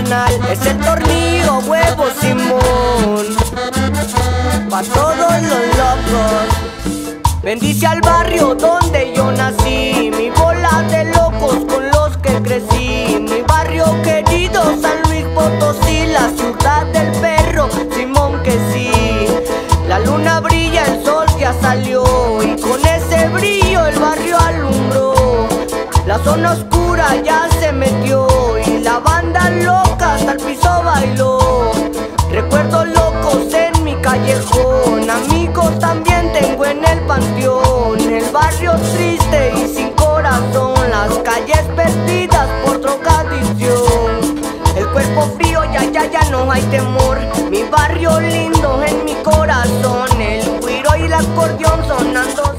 carnal es el tornillo huevo Simón. Pa' todos los locos, bendice al barrio donde yo nací, mi bola de locos con los que crecí, mi barrio querido San Luis Potosí, la ciudad del perro Simón que sí. La luna brilla, el sol ya salió y con ese brillo el barrio alumbró. La zona oscura ya se metió y la banda loca hasta el piso bailó. Recuerdos locos en mi callejón, amigos también tengo en el panteón. El barrio triste y sin corazón, las calles perdidas por drogadicción. El cuerpo frío, ya no hay temor. Mi barrio lindo en mi corazón, el güiro y el acordeón sonando.